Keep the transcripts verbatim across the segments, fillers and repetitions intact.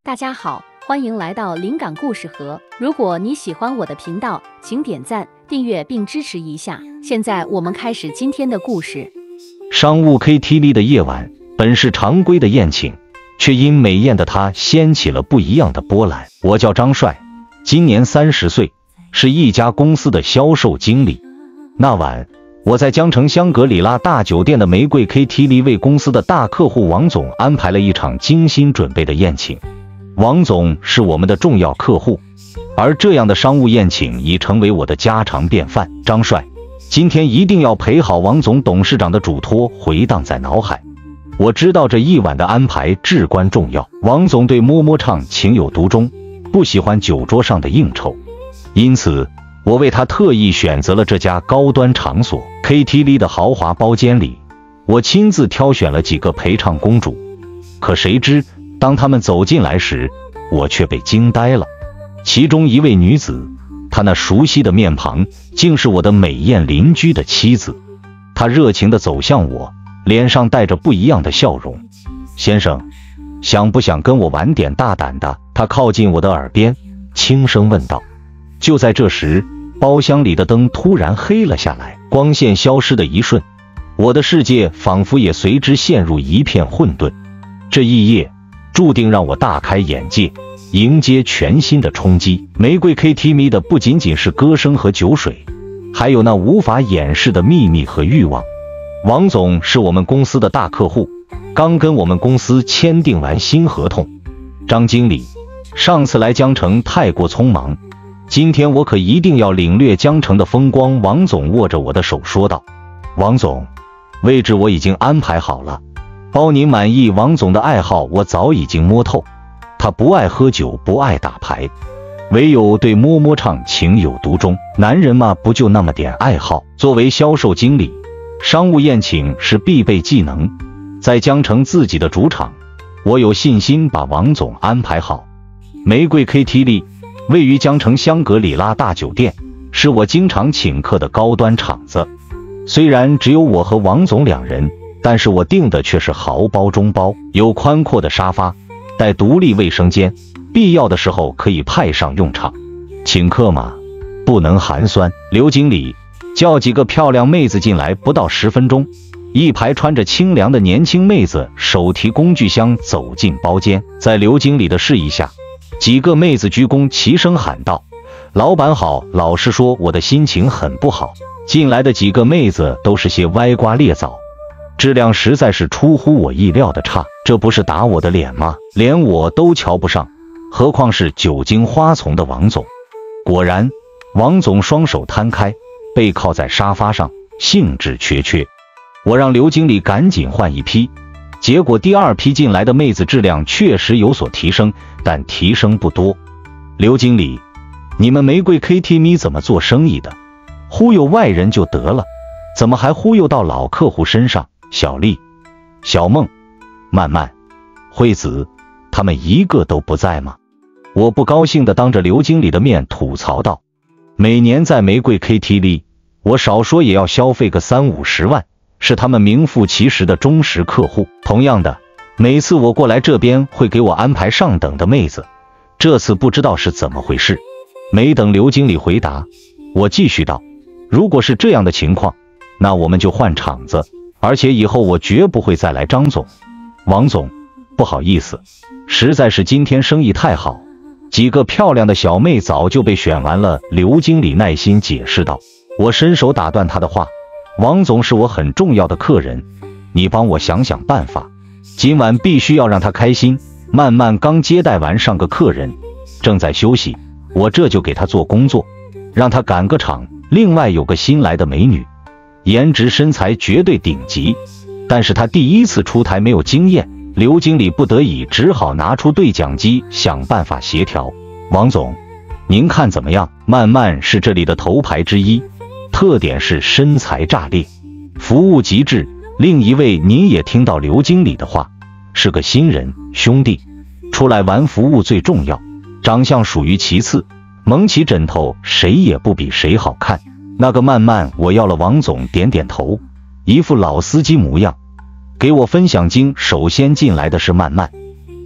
大家好，欢迎来到灵感故事盒。如果你喜欢我的频道，请点赞、订阅并支持一下。现在我们开始今天的故事。 商务 K T V 的夜晚，本是常规的宴请，却因美艳的她掀起了不一样的波澜。我叫张帅，今年三十岁，是一家公司的销售经理。那晚，我在江城香格里拉大酒店的玫瑰 K T V 为公司的大客户王总安排了一场精心准备的宴请。王总是我们的重要客户，而这样的商务宴请已成为我的家常便饭。张帅，今天一定要陪好王总董事长的嘱托回荡在脑海。我知道这一晚的安排至关重要。王总对摸摸唱情有独钟，不喜欢酒桌上的应酬，因此我为他特意选择了这家高端场所。 K T V 的豪华包间里，我亲自挑选了几个陪唱公主，可谁知当他们走进来时，我却被惊呆了。其中一位女子，她那熟悉的面庞竟是我的美艳邻居的妻子。她热情地走向我，脸上带着不一样的笑容。先生，想不想跟我玩点大胆的？她靠近我的耳边，轻声问道。就在这时，包厢里的灯突然黑了下来，光线消失的一瞬，我的世界仿佛也随之陷入一片混沌。这一夜注定让我大开眼界，迎接全新的冲击。玫瑰 K T V 的不仅仅是歌声和酒水，还有那无法掩饰的秘密和欲望。王总是我们公司的大客户，刚跟我们公司签订完新合同。张经理，上次来江城太过匆忙，今天我可一定要领略江城的风光。王总握着我的手说道。王总，位置我已经安排好了，包您满意。王总的爱好我早已经摸透，他不爱喝酒，不爱打牌，唯有对摸摸唱情有独钟。男人嘛，不就那么点爱好。作为销售经理，商务宴请是必备技能。在江城自己的主场，我有信心把王总安排好。玫瑰 K T V 位于江城香格里拉大酒店，是我经常请客的高端场子。虽然只有我和王总两人，但是我订的却是豪包中包，有宽阔的沙发，带独立卫生间，必要的时候可以派上用场。请客嘛，不能寒酸。刘经理，叫几个漂亮妹子进来。不到十分钟，一排穿着清凉的年轻妹子手提工具箱走进包间。在刘经理的示意下，几个妹子鞠躬，齐声喊道：老板好。老实说，我的心情很不好。进来的几个妹子都是些歪瓜裂枣，质量实在是出乎我意料的差。这不是打我的脸吗？连我都瞧不上，何况是久经花丛的王总。果然，王总双手摊开，背靠在沙发上，兴致缺缺。我让刘经理赶紧换一批，结果第二批进来的妹子质量确实有所提升，但提升不多。刘经理，你们玫瑰 K T V 怎么做生意的？忽悠外人就得了，怎么还忽悠到老客户身上？小丽、小梦、曼曼、惠子，他们一个都不在吗？我不高兴地当着刘经理的面吐槽道。每年在玫瑰 K T V， 我少说也要消费个三五十万，是他们名副其实的忠实客户。同样的，每次我过来这边会给我安排上等的妹子，这次不知道是怎么回事。没等刘经理回答，我继续道：如果是这样的情况，那我们就换场子，而且以后我绝不会再来。张总、王总，不好意思，实在是今天生意太好，几个漂亮的小妹早就被选完了。刘经理耐心解释道。我伸手打断他的话：王总是我很重要的客人，你帮我想想办法，今晚必须要让他开心。曼曼刚接待完上个客人，正在休息，我这就给他做工作，让他赶个场。另外有个新来的美女，颜值身材绝对顶级，但是她第一次出台没有经验，刘经理不得已只好拿出对讲机想办法协调。王总，您看怎么样？曼曼是这里的头牌之一，特点是身材炸裂，服务极致。另一位您也听到刘经理的话，是个新人，兄弟，出来玩服务最重要，长相属于其次，蒙起枕头谁也不比谁好看。那个曼曼我要了。王总点点头，一副老司机模样，给我分享经。首先进来的是曼曼，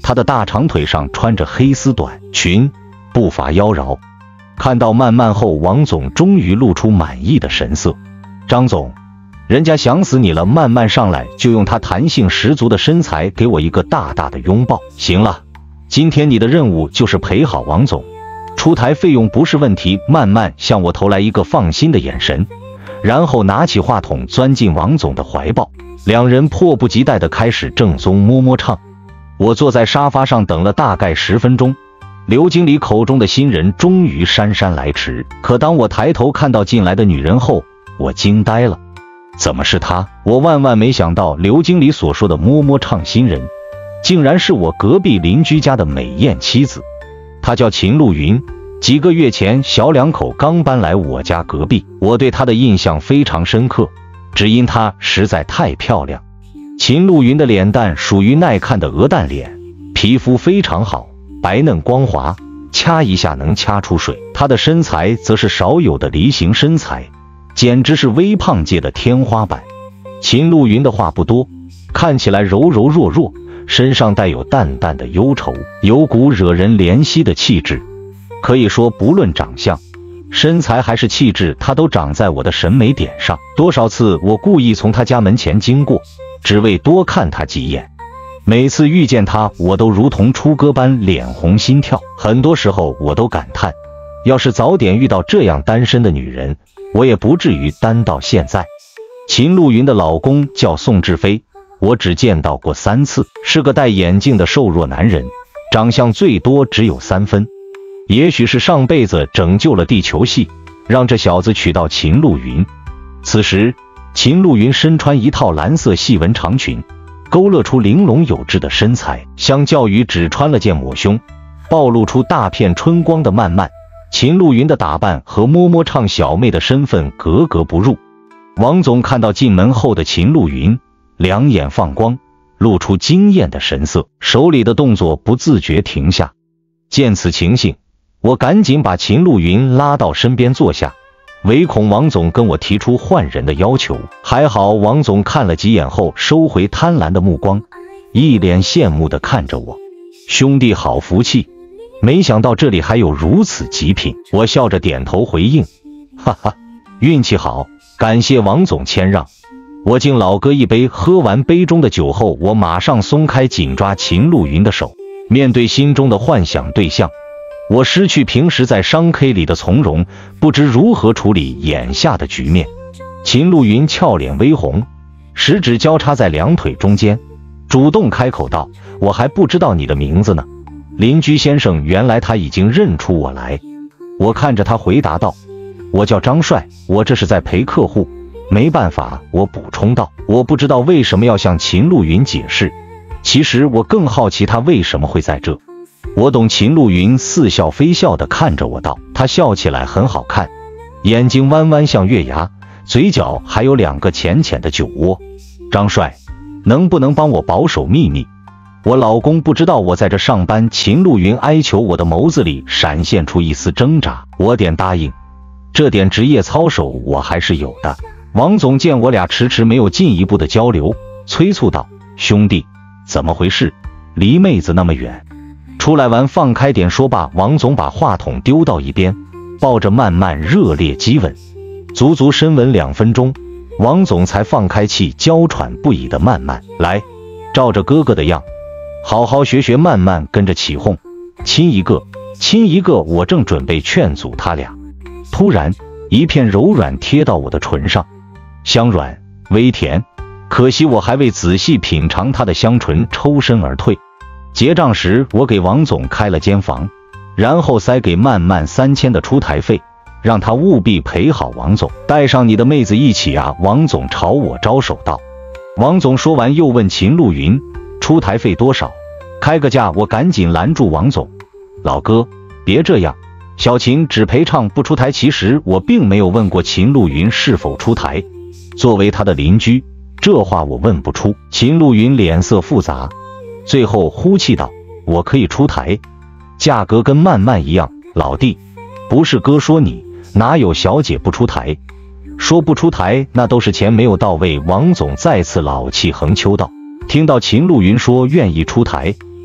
她的大长腿上穿着黑丝短裙，步伐妖娆。看到曼曼后，王总终于露出满意的神色。张总，人家想死你了。曼曼上来就用她弹性十足的身材给我一个大大的拥抱。行了，今天你的任务就是陪好王总，出台费用不是问题。曼曼向我投来一个放心的眼神，然后拿起话筒钻进王总的怀抱，两人迫不及待地开始正宗摸摸唱。我坐在沙发上等了大概十分钟，刘经理口中的新人终于姗姗来迟。可当我抬头看到进来的女人后，我惊呆了。怎么是她？我万万没想到，刘经理所说的摸摸唱新人，竟然是我隔壁邻居家的美艳妻子。她叫秦露云，几个月前小两口刚搬来我家隔壁，我对她的印象非常深刻，只因她实在太漂亮。秦露云的脸蛋属于耐看的鹅蛋脸，皮肤非常好，白嫩光滑，掐一下能掐出水。她的身材则是少有的梨形身材，简直是微胖界的天花板。秦露云的话不多，看起来柔柔弱弱，身上带有淡淡的忧愁，有股惹人怜惜的气质。可以说不论长相、身材还是气质，她都长在我的审美点上。多少次我故意从她家门前经过，只为多看她几眼。每次遇见她，我都如同出歌般脸红心跳。很多时候我都感叹，要是早点遇到这样单身的女人，我也不至于单到现在。秦露云的老公叫宋志飞，我只见到过三次，是个戴眼镜的瘦弱男人，长相最多只有三分。也许是上辈子拯救了地球系，让这小子娶到秦露云。此时秦露云身穿一套蓝色细纹长裙，勾勒出玲珑有致的身材，相较于只穿了件抹胸，暴露出大片春光的曼曼，秦露云的打扮和摸摸唱小妹的身份格格不入。王总看到进门后的秦露云，两眼放光，露出惊艳的神色，手里的动作不自觉停下。见此情形，我赶紧把秦露云拉到身边坐下，唯恐王总跟我提出换人的要求。还好王总看了几眼后收回贪婪的目光，一脸羡慕地看着我。兄弟好福气，没想到这里还有如此极品。我笑着点头回应，哈哈，运气好，感谢王总谦让。我敬老哥一杯，喝完杯中的酒后，我马上松开紧抓秦露云的手。面对心中的幻想对象，我失去平时在商 K 里的从容，不知如何处理眼下的局面。秦露云俏脸微红，食指交叉在两腿中间，主动开口道，我还不知道你的名字呢。邻居先生，原来他已经认出我来。我看着他回答道，我叫张帅，我这是在陪客户。没办法，我补充道，我不知道为什么要向秦露云解释，其实我更好奇他为什么会在这。我懂。秦露云似笑非笑地看着我道，她笑起来很好看，眼睛弯弯像月牙，嘴角还有两个浅浅的酒窝。张帅，能不能帮我保守秘密？我老公不知道我在这上班。秦露云哀求，我的眸子里闪现出一丝挣扎。我点答应，这点职业操守我还是有的。王总见我俩迟迟没有进一步的交流，催促道，兄弟，怎么回事？离妹子那么远，出来玩放开点说。罢，王总把话筒丢到一边，抱着曼曼热烈激吻，足足深吻两分钟，王总才放开气娇喘不已的曼曼，来，照着哥哥的样，好好学学。曼曼跟着起哄，亲一个，亲一个。我正准备劝阻他俩，突然一片柔软贴到我的唇上，香软微甜，可惜我还未仔细品尝它的香醇，抽身而退。结账时，我给王总开了间房，然后塞给曼曼三千的出台费，让他务必陪好王总，带上你的妹子一起啊！王总朝我招手道。王总说完又问秦露云，出台费多少？开个价。我赶紧拦住王总，老哥，别这样，小秦只陪唱不出台。其实我并没有问过秦露云是否出台，作为他的邻居，这话我问不出。秦露云脸色复杂，最后呼气道，我可以出台，价格跟曼曼一样。老弟，不是哥说你，哪有小姐不出台？说不出台那都是钱没有到位。王总再次老气横秋道。听到秦露云说愿意出台，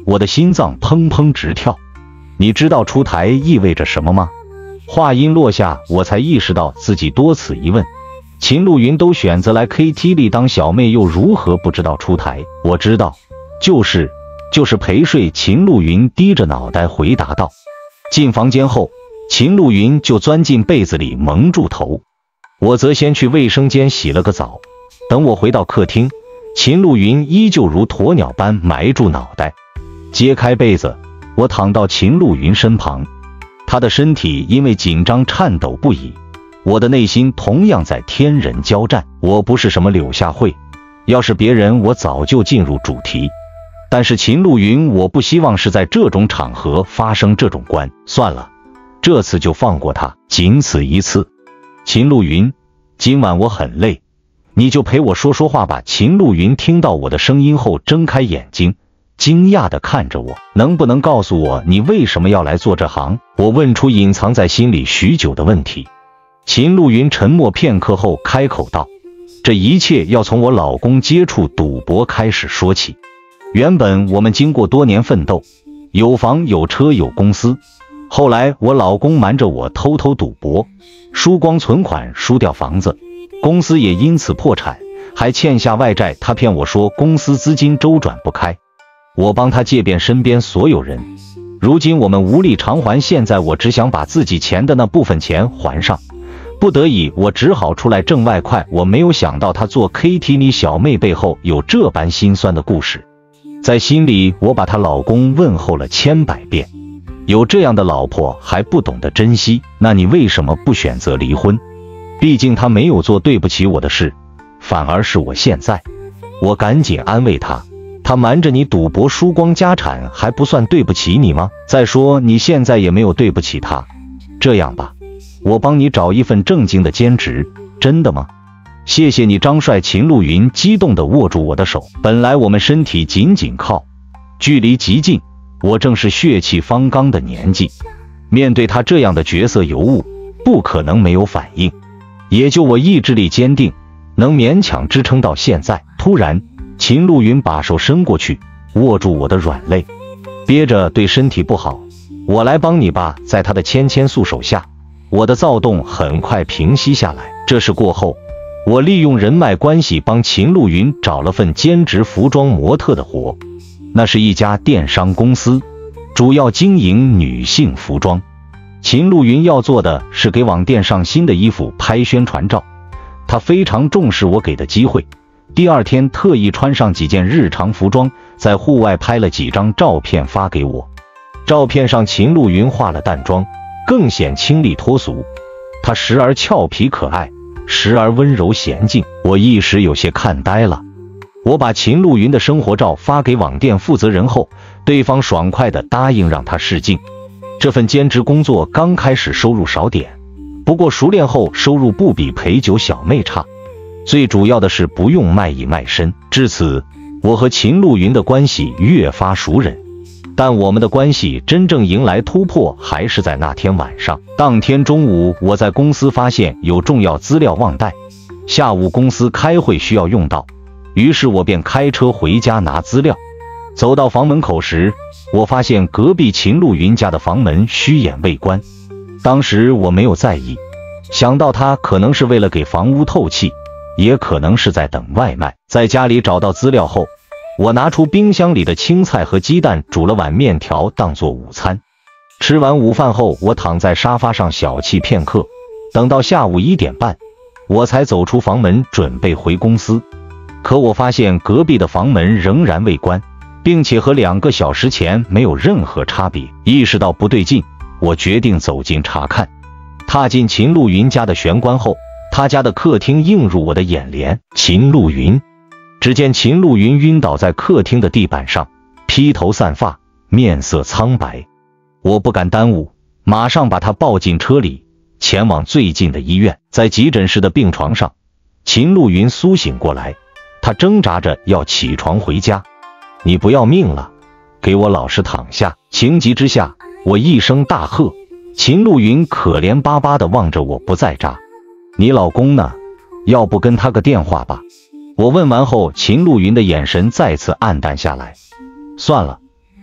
我的心脏砰砰直跳。你知道出台意味着什么吗？话音落下，我才意识到自己多此一问。秦露云都选择来 K T 里当小妹，又如何不知道出台？我知道，就是就是陪睡。秦露云低着脑袋回答道。进房间后，秦露云就钻进被子里蒙住头，我则先去卫生间洗了个澡。等我回到客厅，秦露云依旧如鸵鸟般埋住脑袋。揭开被子，我躺到秦露云身旁，她的身体因为紧张颤抖不已，我的内心同样在天人交战。我不是什么柳下惠，要是别人我早就进入主题，但是秦露云，我不希望是在这种场合发生这种关。算了，这次就放过她，仅此一次。秦露云，今晚我很累，你就陪我说说话吧。秦露云听到我的声音后睁开眼睛，惊讶地看着我。能不能告诉我你为什么要来做这行？我问出隐藏在心里许久的问题。秦露云沉默片刻后开口道，这一切要从我老公接触赌博开始说起。原本我们经过多年奋斗，有房有车有公司，后来我老公瞒着我偷偷赌博，输光存款，输掉房子，公司也因此破产，还欠下外债。他骗我说公司资金周转不开，我帮他借遍身边所有人，如今我们无力偿还，现在我只想把自己钱的那部分钱还上，不得已我只好出来挣外快。我没有想到他做 K T 里小妹背后有这般心酸的故事，在心里我把她老公问候了千百遍。有这样的老婆还不懂得珍惜，那你为什么不选择离婚？毕竟他没有做对不起我的事，反而是我现在。我赶紧安慰他，他瞒着你赌博输光家产还不算对不起你吗？再说你现在也没有对不起他。这样吧，我帮你找一份正经的兼职。真的吗？谢谢你张帅。秦露云激动地握住我的手，本来我们身体紧紧靠，距离极近，我正是血气方刚的年纪，面对他这样的角色尤物，不可能没有反应。也就我意志力坚定，能勉强支撑到现在。突然，秦露云把手伸过去，握住我的软肋，憋着对身体不好，我来帮你吧。在他的牵牵素手下，我的躁动很快平息下来。这事过后，我利用人脉关系帮秦露云找了份兼职服装模特的活，那是一家电商公司，主要经营女性服装。秦露云要做的是给网店上新的衣服拍宣传照，她非常重视我给的机会。第二天特意穿上几件日常服装，在户外拍了几张照片发给我。照片上秦露云化了淡妆，更显清丽脱俗。她时而俏皮可爱，时而温柔娴静，我一时有些看呆了。我把秦露云的生活照发给网店负责人后，对方爽快地答应让她试镜。这份兼职工作刚开始收入少点，不过熟练后收入不比陪酒小妹差。最主要的是不用卖艺卖身。至此，我和秦露云的关系越发熟稔。但我们的关系真正迎来突破，还是在那天晚上。当天中午，我在公司发现有重要资料忘带，下午公司开会需要用到，于是我便开车回家拿资料。走到房门口时，我发现隔壁秦露云家的房门虚掩未关。当时我没有在意，想到他可能是为了给房屋透气，也可能是在等外卖。在家里找到资料后，我拿出冰箱里的青菜和鸡蛋，煮了碗面条当做午餐。吃完午饭后，我躺在沙发上小憩片刻，等到下午一点半，我才走出房门准备回公司。可我发现隔壁的房门仍然未关，并且和两个小时前没有任何差别。意识到不对劲，我决定走近查看。踏进秦露云家的玄关后，他家的客厅映入我的眼帘。秦露云，只见秦露云晕倒在客厅的地板上，披头散发，面色苍白。我不敢耽误，马上把她抱进车里，前往最近的医院。在急诊室的病床上，秦露云苏醒过来，她挣扎着要起床回家。你不要命了，给我老实躺下！情急之下，我一声大喝。秦露云可怜巴巴地望着我不在家。你老公呢？要不跟他个电话吧？我问完后，秦露云的眼神再次暗淡下来。算了，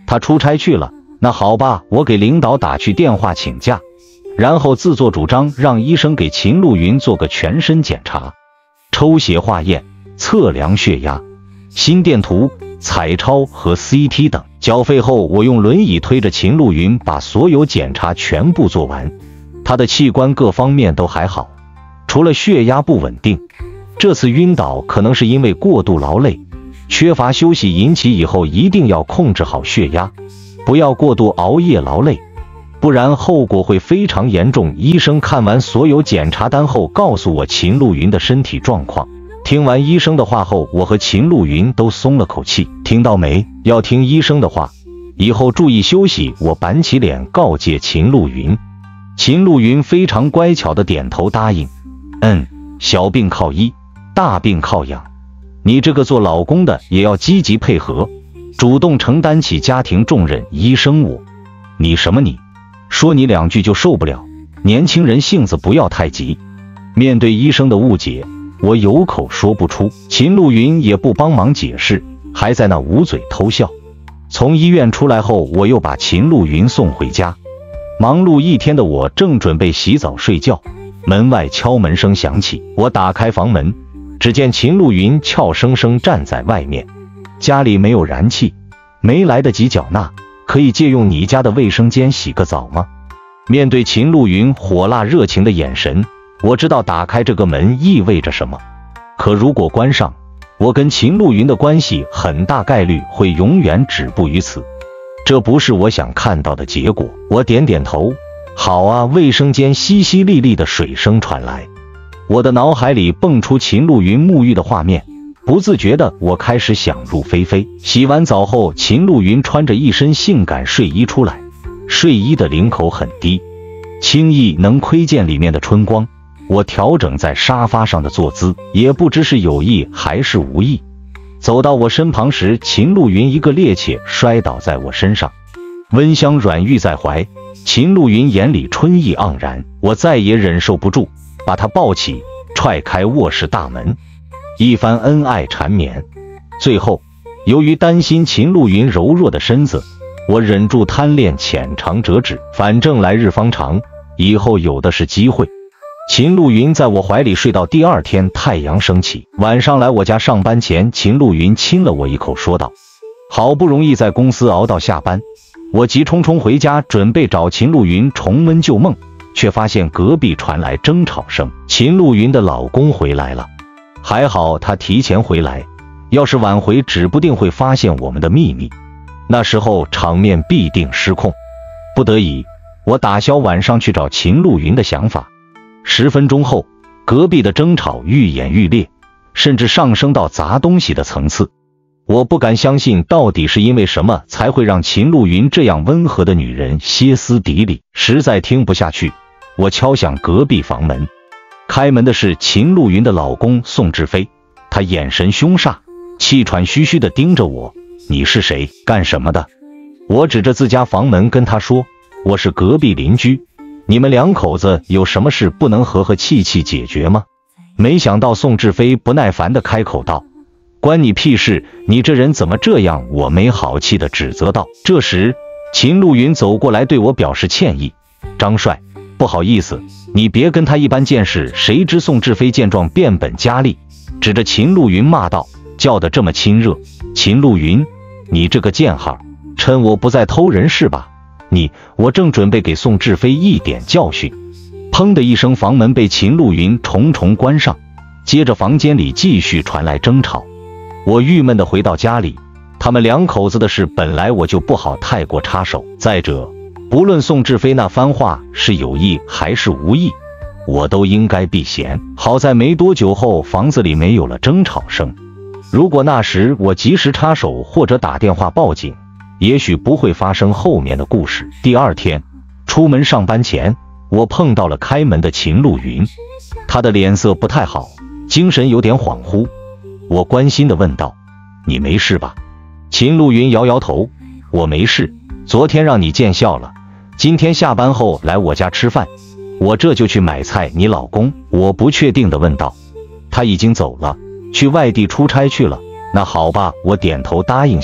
他出差去了，那好吧，我给领导打去电话请假，然后自作主张让医生给秦露云做个全身检查，抽血化验、测量血压、心电图、彩超和 C T 等。缴费后，我用轮椅推着秦露云把所有检查全部做完。她的器官各方面都还好，除了血压不稳定。这次晕倒可能是因为过度劳累、缺乏休息引起，以后一定要控制好血压，不要过度熬夜劳累，不然后果会非常严重。医生看完所有检查单后，告诉我秦露云的身体状况。听完医生的话后，我和秦露云都松了口气。听到没？要听医生的话，以后注意休息。我板起脸告诫秦露云。秦露云非常乖巧的点头答应。嗯，小病靠医，大病靠养。你这个做老公的也要积极配合，主动承担起家庭重任。医生我，你什么你？说你两句就受不了。年轻人性子不要太急。面对医生的误解，我有口说不出，秦露云也不帮忙解释，还在那捂嘴偷笑。从医院出来后，我又把秦露云送回家。忙碌一天的我正准备洗澡睡觉，门外敲门声响起。我打开房门，只见秦露云俏生生站在外面。家里没有燃气，没来得及缴纳，可以借用你家的卫生间洗个澡吗？面对秦露云火辣热情的眼神，我知道打开这个门意味着什么。可如果关上，我跟秦露云的关系很大概率会永远止步于此。这不是我想看到的结果。我点点头，好啊。卫生间淅淅沥沥的水声传来，我的脑海里蹦出秦露云沐浴的画面，不自觉的我开始想入非非。洗完澡后，秦露云穿着一身性感睡衣出来，睡衣的领口很低，轻易能窥见里面的春光。我调整在沙发上的坐姿，也不知是有意还是无意。走到我身旁时，秦露云一个趔趄摔倒在我身上，温香软玉在怀。秦露云眼里春意盎然，我再也忍受不住，把她抱起，踹开卧室大门，一番恩爱缠绵。最后，由于担心秦露云柔弱的身子，我忍住贪恋浅尝辄止，反正来日方长，以后有的是机会。秦露云在我怀里睡到第二天太阳升起。晚上来我家上班前，秦露云亲了我一口，说道：好不容易在公司熬到下班，我急冲冲回家，准备找秦露云重温旧梦，却发现隔壁传来争吵声。秦露云的老公回来了，还好他提前回来，要是晚回指不定会发现我们的秘密，那时候场面必定失控。不得已，我打消晚上去找秦露云的想法。十分钟后，隔壁的争吵愈演愈烈，甚至上升到砸东西的层次。我不敢相信，到底是因为什么才会让秦露云这样温和的女人歇斯底里？实在听不下去，我敲响隔壁房门。开门的是秦露云的老公宋志飞，他眼神凶煞，气喘吁吁地盯着我。你是谁？干什么的？我指着自家房门跟他说，我是隔壁邻居，你们两口子有什么事不能和和气气解决吗？没想到宋志飞不耐烦地开口道，关你屁事，你这人怎么这样？我没好气地指责道。这时秦露云走过来对我表示歉意，张帅，不好意思，你别跟他一般见识。谁知宋志飞见状变本加厉，指着秦露云骂道，叫得这么亲热，秦露云，你这个贱号，趁我不在偷人是吧？你，我正准备给宋志飞一点教训，砰的一声，房门被秦露云重重关上，接着房间里继续传来争吵。我郁闷地回到家里，他们两口子的事本来我就不好太过插手，再者不论宋志飞那番话是有意还是无意，我都应该避嫌。好在没多久后，房子里没有了争吵声，如果那时我及时插手或者打电话报警，也许不会发生后面的故事。第二天出门上班前，我碰到了开门的秦露云，她的脸色不太好，精神有点恍惚。我关心地问道，你没事吧？秦露云摇摇头，我没事，昨天让你见笑了，今天下班后来我家吃饭，我这就去买菜。你老公？我不确定地问道。他已经走了，去外地出差去了。那好吧，我点头答应下来。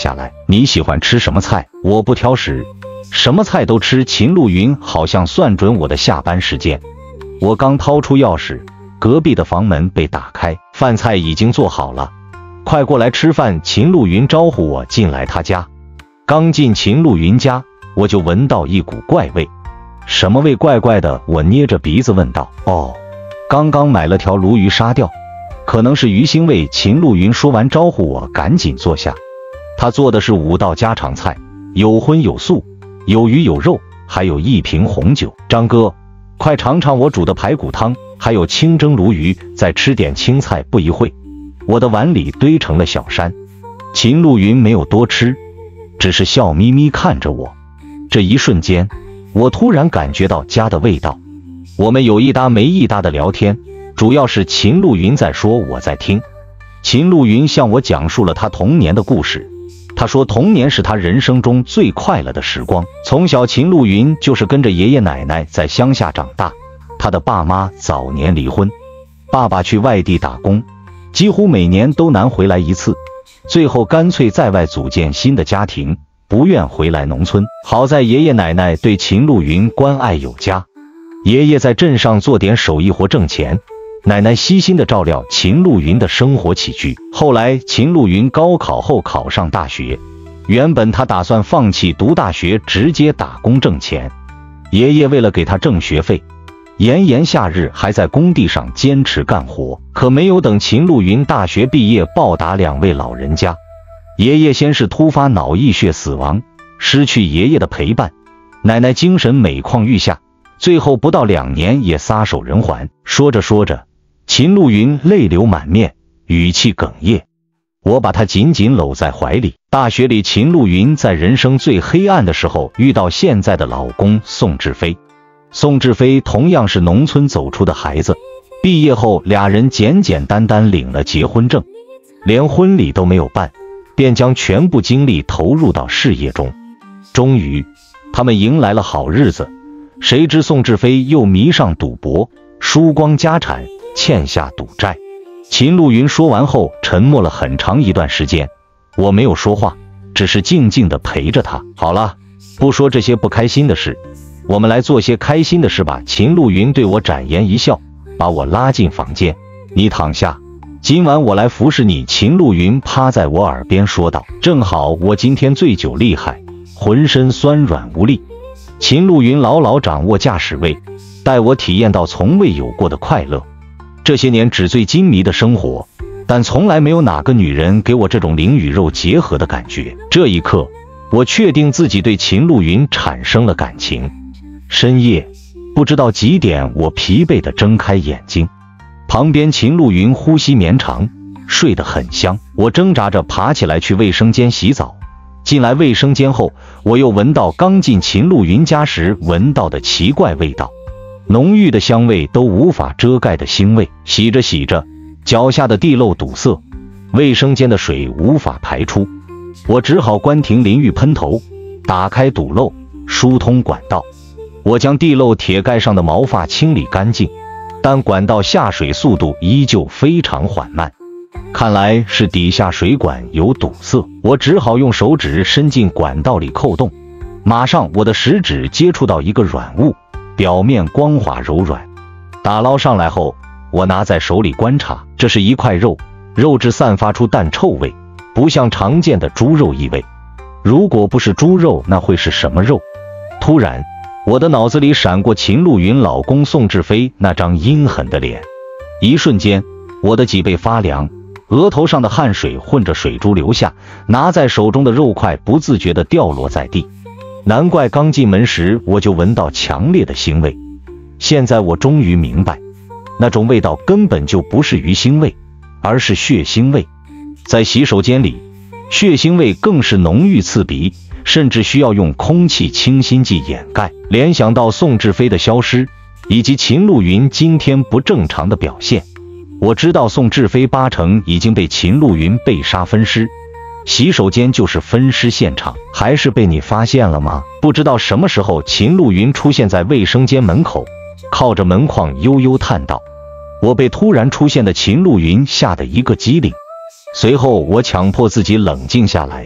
你喜欢吃什么菜？我不挑食，什么菜都吃。秦路云好像算准我的下班时间，我刚掏出钥匙，隔壁的房门被打开，饭菜已经做好了，快过来吃饭。秦路云招呼我进来他家。刚进秦路云家，我就闻到一股怪味。什么味？怪怪的。我捏着鼻子问道。哦，刚刚买了条鲈鱼杀掉，可能是鱼腥味。秦路云说完招呼我赶紧坐下。他做的是五道家常菜，有荤有素，有鱼有肉，还有一瓶红酒。张哥，快尝尝我煮的排骨汤，还有清蒸鲈鱼，再吃点青菜。不一会，我的碗里堆成了小山。秦路云没有多吃，只是笑眯眯看着我。这一瞬间，我突然感觉到家的味道。我们有一搭没一搭的聊天，主要是秦路云在说，我在听。秦路云向我讲述了他童年的故事。他说童年是他人生中最快乐的时光。从小秦路云就是跟着爷爷奶奶在乡下长大，他的爸妈早年离婚，爸爸去外地打工，几乎每年都难回来一次，最后干脆在外组建新的家庭，不愿回来农村。好在爷爷奶奶对秦路云关爱有加，爷爷在镇上做点手艺活挣钱，奶奶悉心的照料秦路云的生活起居。后来秦路云高考后考上大学，原本他打算放弃读大学，直接打工挣钱。爷爷为了给他挣学费，炎炎夏日还在工地上坚持干活。可没有等秦路云大学毕业报答两位老人家，爷爷先是突发脑溢血死亡，失去爷爷的陪伴，奶奶精神每况愈下，最后不到两年也撒手人寰。说着说着，秦路云泪流满面，语气哽咽。我把他紧紧搂在怀里。大学里，秦路云在人生最黑暗的时候遇到现在的老公宋志飞。宋志飞同样是农村走出的孩子，毕业后俩人简简单单领了结婚证，连婚礼都没有办，便将全部精力投入到事业中。终于，他们迎来了好日子。谁知宋志飞又迷上赌博，输光家产，欠下赌债。秦路云说完后沉默了很长一段时间，我没有说话，只是静静地陪着他。好了，不说这些不开心的事，我们来做些开心的事吧。秦路云对我展颜一笑，把我拉进房间。你躺下，今晚我来服侍你。秦路云趴在我耳边说道。正好我今天醉酒厉害，浑身酸软无力。秦路云牢牢掌握驾驶位，带我体验到从未有过的快乐。这些年纸醉金迷的生活，但从来没有哪个女人给我这种灵与肉结合的感觉。这一刻，我确定自己对秦路云产生了感情。深夜，不知道几点，我疲惫地睁开眼睛，旁边秦路云呼吸绵长，睡得很香。我挣扎着爬起来去卫生间洗澡。进来卫生间后，我又闻到刚进秦路云家时闻到的奇怪味道，浓郁的香味都无法遮盖的腥味。洗着洗着，脚下的地漏堵塞，卫生间的水无法排出，我只好关停淋浴喷头，打开堵漏，疏通管道。我将地漏铁盖上的毛发清理干净，但管道下水速度依旧非常缓慢，看来是底下水管有堵塞。我只好用手指伸进管道里扣动，马上我的食指接触到一个软物，表面光滑柔软。打捞上来后，我拿在手里观察，这是一块肉，肉质散发出淡臭味，不像常见的猪肉异味。如果不是猪肉，那会是什么肉？突然，我的脑子里闪过秦路云老公宋志飞那张阴狠的脸，一瞬间，我的脊背发凉，额头上的汗水混着水珠流下，拿在手中的肉块不自觉地掉落在地。难怪刚进门时我就闻到强烈的腥味，现在我终于明白，那种味道根本就不是鱼腥味，而是血腥味。在洗手间里，血腥味更是浓郁刺鼻，甚至需要用空气清新剂掩盖。联想到宋志飞的消失，以及秦路云今天不正常的表现，我知道宋志飞八成已经被秦路云被杀分尸，洗手间就是分尸现场。还是被你发现了吗？不知道什么时候，秦路云出现在卫生间门口，靠着门框悠悠叹道。我被突然出现的秦路云吓得一个机灵，随后我强迫自己冷静下来，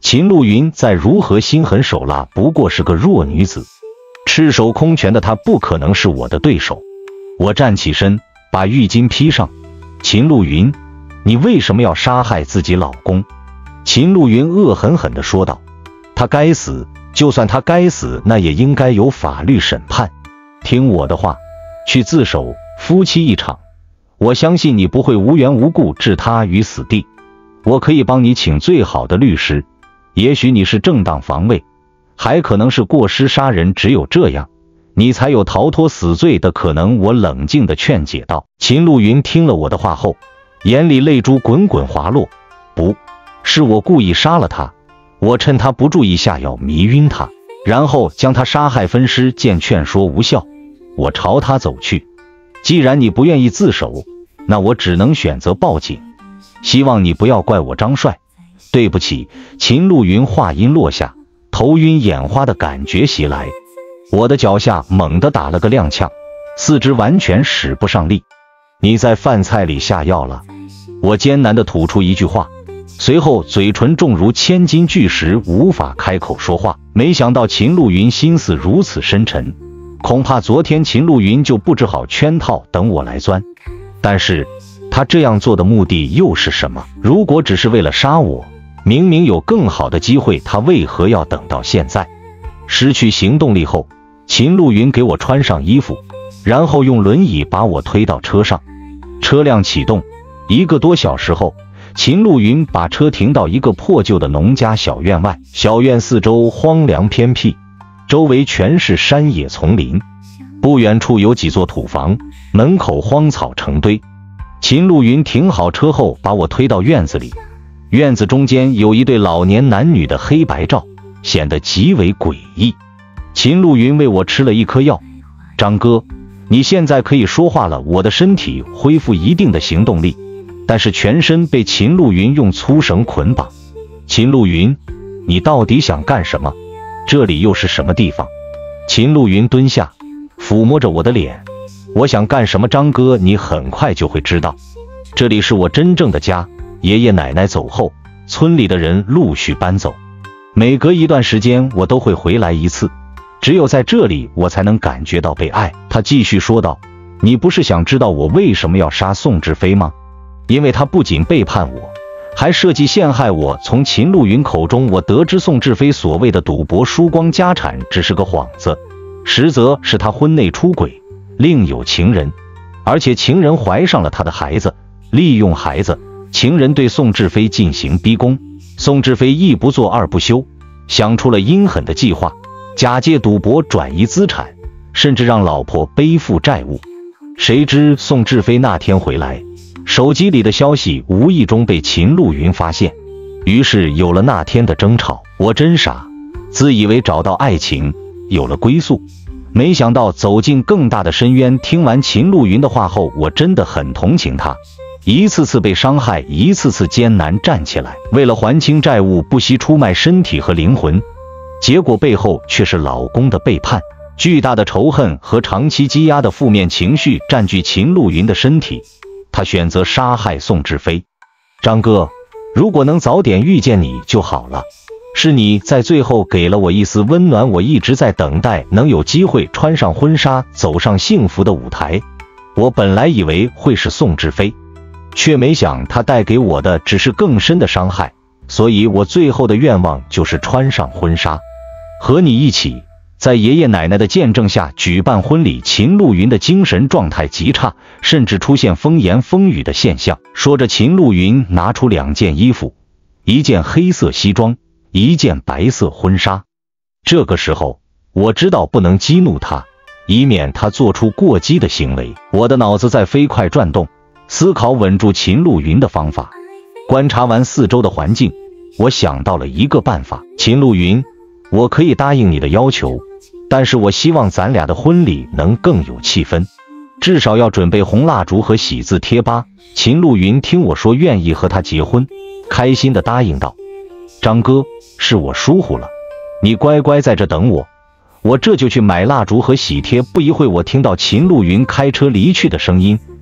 秦露云再如何心狠手辣，不过是个弱女子，赤手空拳的她不可能是我的对手。我站起身，把浴巾披上。秦露云，你为什么要杀害自己老公？秦露云恶狠狠地说道。他该死，就算他该死，那也应该有法律审判。听我的话，去自首，夫妻一场。我相信你不会无缘无故置他于死地。我可以帮你请最好的律师，也许你是正当防卫，还可能是过失杀人，只有这样，你才有逃脱死罪的可能。我冷静地劝解道。秦露云听了我的话后，眼里泪珠滚滚滑落。不是我故意杀了他，我趁他不注意下药迷晕他，然后将他杀害分尸。见劝说无效，我朝他走去。既然你不愿意自首，那我只能选择报警。希望你不要怪我张帅。对不起。秦露云话音落下，头晕眼花的感觉袭来，我的脚下猛地打了个踉跄，四肢完全使不上力。你在饭菜里下药了。我艰难地吐出一句话，随后嘴唇重如千斤巨石，无法开口说话。没想到秦露云心思如此深沉，恐怕昨天秦露云就布置好圈套等我来钻。但是他这样做的目的又是什么？如果只是为了杀我，明明有更好的机会，他为何要等到现在？失去行动力后，秦露云给我穿上衣服，然后用轮椅把我推到车上。车辆启动，一个多小时后，秦露云把车停到一个破旧的农家小院外。小院四周荒凉偏僻，周围全是山野丛林，不远处有几座土房，门口荒草成堆。秦露云停好车后，把我推到院子里。院子中间有一对老年男女的黑白照，显得极为诡异。秦露云为我吃了一颗药。张哥，你现在可以说话了。我的身体恢复一定的行动力，但是全身被秦露云用粗绳捆绑。秦露云，你到底想干什么？这里又是什么地方？秦露云蹲下，抚摸着我的脸。我想干什么？张哥，你很快就会知道。这里是我真正的家。爷爷奶奶走后，村里的人陆续搬走，每隔一段时间我都会回来一次，只有在这里我才能感觉到被爱。他继续说道，你不是想知道我为什么要杀宋志飞吗？因为他不仅背叛我，还设计陷害我。从秦露云口中我得知宋志飞所谓的赌博输光家产只是个幌子，实则是他婚内出轨，另有情人，而且情人怀上了他的孩子，利用孩子，情人对宋志飞进行逼宫。宋志飞一不做二不休，想出了阴狠的计划，假借赌博转移资产，甚至让老婆背负债务。谁知宋志飞那天回来，手机里的消息无意中被秦露云发现，于是有了那天的争吵。我真傻，自以为找到爱情，有了归宿，没想到走进更大的深渊。听完秦露云的话后，我真的很同情她，一次次被伤害，一次次艰难站起来，为了还清债务不惜出卖身体和灵魂，结果背后却是老公的背叛。巨大的仇恨和长期积压的负面情绪占据秦露云的身体，她选择杀害宋志飞。张哥，如果能早点遇见你就好了，是你在最后给了我一丝温暖，我一直在等待能有机会穿上婚纱，走上幸福的舞台。我本来以为会是宋志飞，却没想他带给我的只是更深的伤害，所以我最后的愿望就是穿上婚纱，和你一起在爷爷奶奶的见证下举办婚礼。秦露云的精神状态极差，甚至出现风言风语的现象。说着，秦露云拿出两件衣服，一件黑色西装，一件白色婚纱。这个时候我知道不能激怒她，以免她做出过激的行为。我的脑子在飞快转动，思考稳住秦露云的方法。观察完四周的环境，我想到了一个办法。秦露云，我可以答应你的要求，但是我希望咱俩的婚礼能更有气氛，至少要准备红蜡烛和喜字贴吧。秦露云听我说愿意和他结婚，开心地答应道，张哥，是我疏忽了，你乖乖在这等我，我这就去买蜡烛和喜帖。不一会，我听到秦露云开车离去的声音，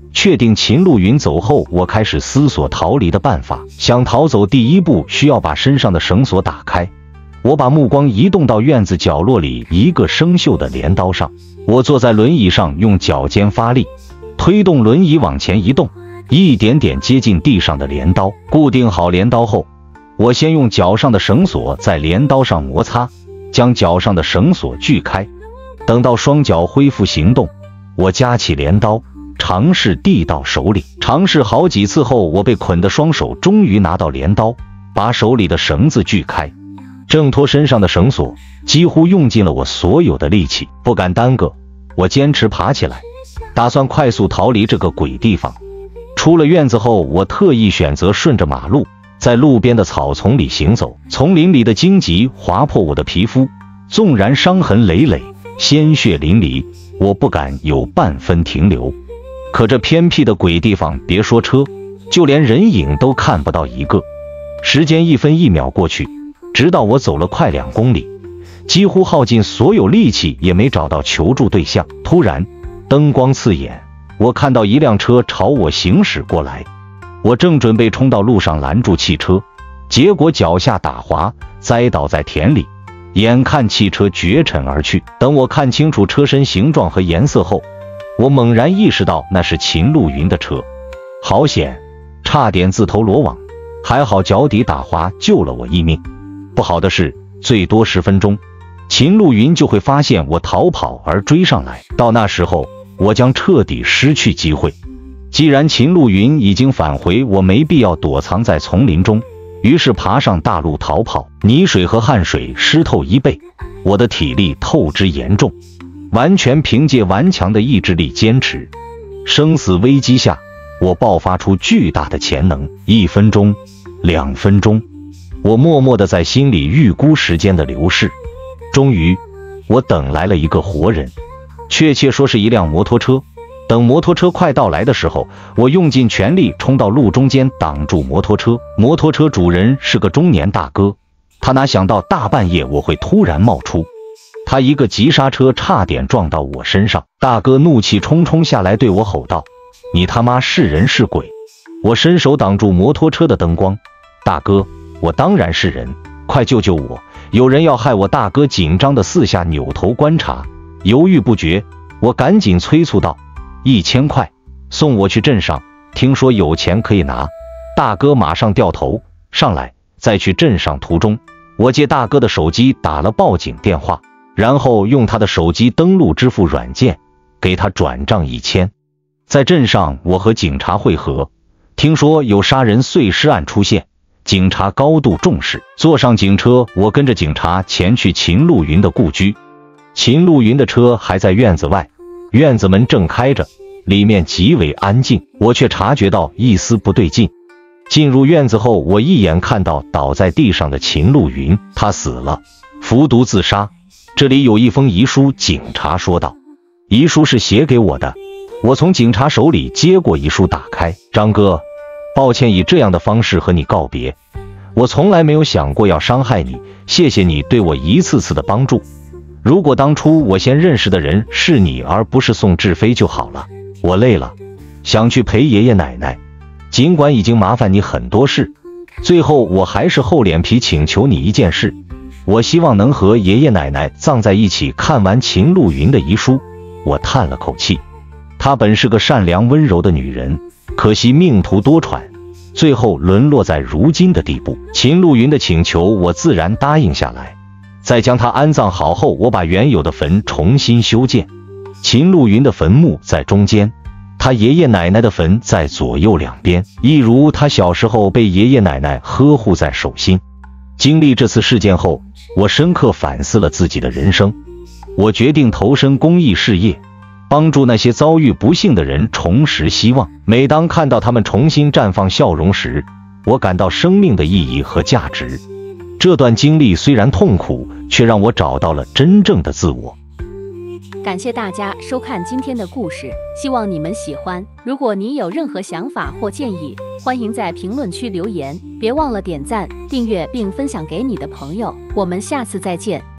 确定秦路云走后，我开始思索逃离的办法。想逃走，第一步需要把身上的绳索打开。我把目光移动到院子角落里一个生锈的镰刀上。我坐在轮椅上，用脚尖发力，推动轮椅往前移动，一点点接近地上的镰刀。固定好镰刀后，我先用脚上的绳索在镰刀上摩擦，将脚上的绳索锯开。等到双脚恢复行动，我夹起镰刀，尝试递到手里。尝试好几次后，我被捆的双手终于拿到镰刀，把手里的绳子锯开，挣脱身上的绳索，几乎用尽了我所有的力气。不敢耽搁，我坚持爬起来，打算快速逃离这个鬼地方。出了院子后，我特意选择顺着马路，在路边的草丛里行走。丛林里的荆棘划破我的皮肤，纵然伤痕累累，鲜血淋漓，我不敢有半分停留。可这偏僻的鬼地方，别说车，就连人影都看不到一个。时间一分一秒过去，直到我走了快两公里，几乎耗尽所有力气也没找到求助对象。突然，灯光刺眼，我看到一辆车朝我行驶过来。我正准备冲到路上拦住汽车，结果脚下打滑，栽倒在田里，眼看汽车绝尘而去。等我看清楚车身形状和颜色后，我猛然意识到那是秦路云的车。好险，差点自投罗网，还好脚底打滑救了我一命。不好的是，最多十分钟，秦路云就会发现我逃跑而追上来，到那时候我将彻底失去机会。既然秦路云已经返回，我没必要躲藏在丛林中，于是爬上大路逃跑。泥水和汗水湿透衣背，我的体力透支严重，完全凭借顽强的意志力坚持。生死危机下，我爆发出巨大的潜能。一分钟，两分钟，我默默地在心里预估时间的流逝。终于，我等来了一个活人，确切说是一辆摩托车。等摩托车快到来的时候，我用尽全力冲到路中间挡住摩托车。摩托车主人是个中年大哥，他哪想到大半夜我会突然冒出，他一个急刹车差点撞到我身上。大哥怒气冲冲下来对我吼道：“你他妈是人是鬼？”我伸手挡住摩托车的灯光：“大哥，我当然是人，快救救我，有人要害我！”大哥紧张的四下扭头观察，犹豫不决。我赶紧催促道：“一千块，送我去镇上，听说有钱可以拿。”大哥马上掉头：“上来。”在去镇上途中，我借大哥的手机打了报警电话，然后用他的手机登录支付软件，给他转账一千。在镇上，我和警察会合，听说有杀人碎尸案出现，警察高度重视。坐上警车，我跟着警察前去秦路云的故居。秦路云的车还在院子外，院子门正开着，里面极为安静，我却察觉到一丝不对劲。进入院子后，我一眼看到倒在地上的秦路云，他死了，服毒自杀。这里有一封遗书，警察说道。遗书是写给我的。我从警察手里接过遗书，打开：“张哥，抱歉以这样的方式和你告别，我从来没有想过要伤害你，谢谢你对我一次次的帮助。如果当初我先认识的人是你而不是宋志飞就好了。我累了，想去陪爷爷奶奶，尽管已经麻烦你很多事，最后我还是厚脸皮请求你一件事，我希望能和爷爷奶奶葬在一起。”看完秦路云的遗书，我叹了口气。她本是个善良温柔的女人，可惜命途多舛，最后沦落在如今的地步。秦路云的请求我自然答应下来。在将她安葬好后，我把原有的坟重新修建。秦路云的坟墓在中间，他爷爷奶奶的坟在左右两边，一如他小时候被爷爷奶奶呵护在手心。经历这次事件后，我深刻反思了自己的人生。我决定投身公益事业，帮助那些遭遇不幸的人重拾希望。每当看到他们重新绽放笑容时，我感到生命的意义和价值。这段经历虽然痛苦，却让我找到了真正的自我。 感谢大家收看今天的故事，希望你们喜欢。如果你有任何想法或建议，欢迎在评论区留言，别忘了点赞、订阅并分享给你的朋友。我们下次再见。